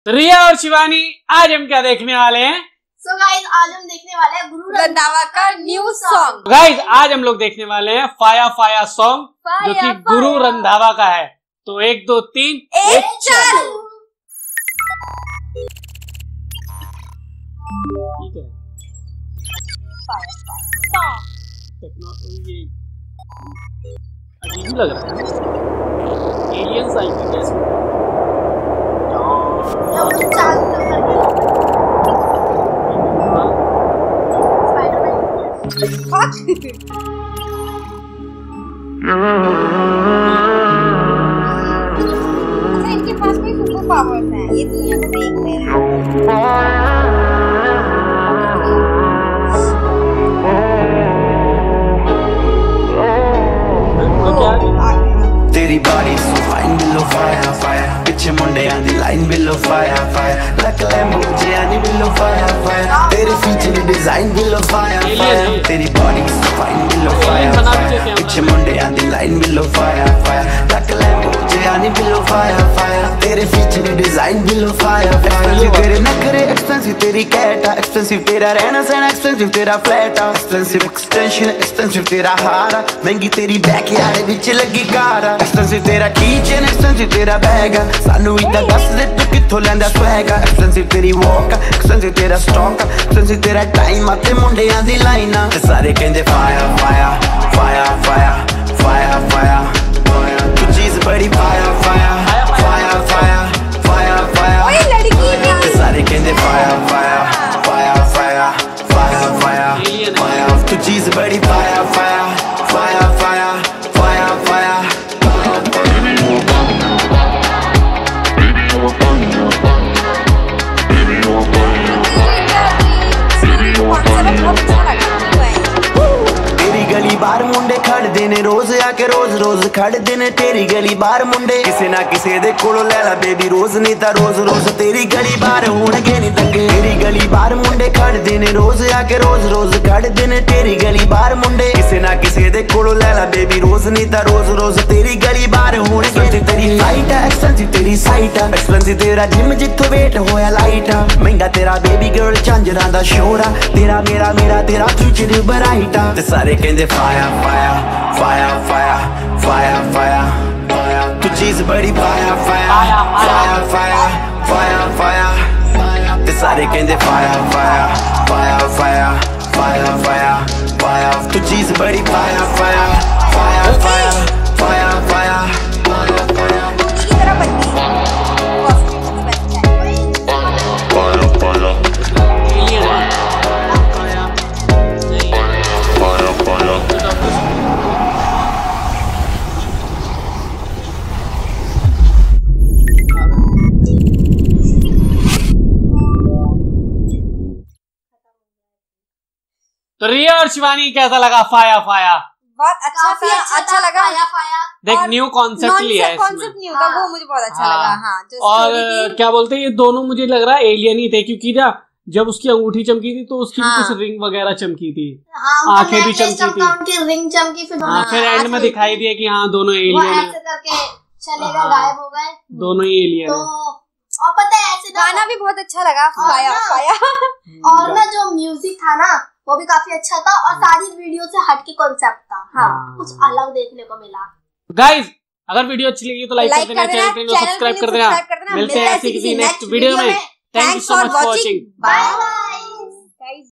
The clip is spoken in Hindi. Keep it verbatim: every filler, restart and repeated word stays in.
तो रिया और शिवानी आज हम क्या देखने वाले हैं? सो so गाइस आज हम देखने वाले हैं गुरु रंधावा का न्यू सॉन्ग। गाइस आज हम लोग देखने वाले हैं फाया फाया सॉन्ग जो कि गुरु रंधावा का है। तो एक दो तीन एक चालू। ठीक है। टेक्नोलॉजी अजीब लग रहा है। एलियंस आएंगे कैसे? इनके पास कोई सुपर पावर्स है, ये दुनिया को देख ले रहे हैं। तेरी बॉडी सो फाइन बिलो फायर फायर, पीछे मुंडे आंदी लाइन बिलो फायर फायर, लक मुझे आंदी बिलो फायर फायर, तेरे फीचर डिजाइन बिलो फायर फायर, तेरी बॉडी सो फाइन बिलो फायर फायर, पीछे मुंडे आंदी लाइन बिलो फायर फायर, लक मुझे आंदी बिलो फायर फायर, तेरे फीचर डिजाइन बिलो फायर फायर, तेरे नखरे एक्सपेंसिव, तेरी कैटा एक्सपेंसिव, तेरा रहना सहना एक्सपेंसिव, तेरा फ्लैट एक्सपेंसिव, एक्सटेंशन एक्सपेंसिव, तेरा हारा महंगी, तेरी बैकयार्ड विच लगी कार एक्सपेंसिव, तेरा कीचेन एक्सपेंसिव, तेरा बैग सानू इतना दस दे तू किथों लैंदा स्वैग एक्सपेंसिव, तेरी वॉक एक्सपेंसिव, तेरा स्टॉक एक्सपेंसिव, तेरा टाइम आते मुंडियां दी लाइना ते सारे कहंदे fire fire fire fire fire fire, तू चीज बड़ी fire fire fire fire fire fire, ओए लड़की ते सारे कहंदे fire fire fire fire fire fire fire, तू चीज बड़ी fire fire fire fire fire fire. तेरी गली बार मुंडे खड़दे ने रोज आके रोज रोज खड़दे ने, तेरी गली बार मुंडे किसे ना किसे दे कोलों ले ला बेबी रोज नहीं ता रोज रोज, तेरी गली बार होणगे नहीं दंगे, तेरी गली बार मुंडे खड़दे ने रोज आके रोज रोज खड़दे ने, तेरी गली बार मुंडे किसे ना किसे दे कोलों ले ला बेबी रोज नहीं ता रोज रोज, तेरी गली बार होणगे नहीं, तेरी फाइट है एक्सपेंसिव, तेरी साइट है एक्सपेंसिव, तेरा जिम जिथों वेट होया लाइट है महंगा, तेरा बेबी गर्ल झांझरां दा शोरा, तेरा मेरा मेरा तेरा फ्यूचर ब्राइट है, ते सारे कहंदे fire fire fire fire fire fire, तू चीज बड़ी fire fire fire fire fire fire, ते सारे कहंदे fire fire fire fire fire fire fire, तू चीज बड़ी fire fire fire fire fire fire. की तरह बनती है कॉस्ट्यूम तो बेस्ट तो रिया और शिवानी कैसा लगा फाया फाया? बहुत अच्छा था, अच्छा लगा। फाया फाया देख न्यू कॉन्सेप्ट लिया है कॉन्सेप्ट न्यू था, वो मुझे बहुत अच्छा लगा। हाँ, जो और क्या बोलते हैं ये दोनों मुझे लग रहा है एलियन ही थे, क्योंकि ना जब उसकी अंगूठी चमकी थी तो उसकी हाँ। कुछ रिंग वगैरह चमकी थी, हाँ, आंखें भी चमकी थी, उनकी रिंग चमकी, फिर हाँ, फिर एंड में दिखाई दिया कि हाँ दोनों एलियन है, ऐसे करके चले गए, गायब हो गए, दोनों ही एलियन तो है। और पता है ऐसे गाना भी बहुत अच्छा लगा फाया फाया, और ना जो म्यूजिक था ना वो भी काफी अच्छा था, और सारी वीडियो से हटके कॉन्सेप्ट था। हाँ, कुछ अलग देखने को मिला। गाइस अगर वीडियो अच्छी लगी तो लाइक कर देना, चैनल को सब्सक्राइब कर देना। मिलते हैं ऐसे किसी नेक्स्ट वीडियो में। Thank you so much for watching. Bye.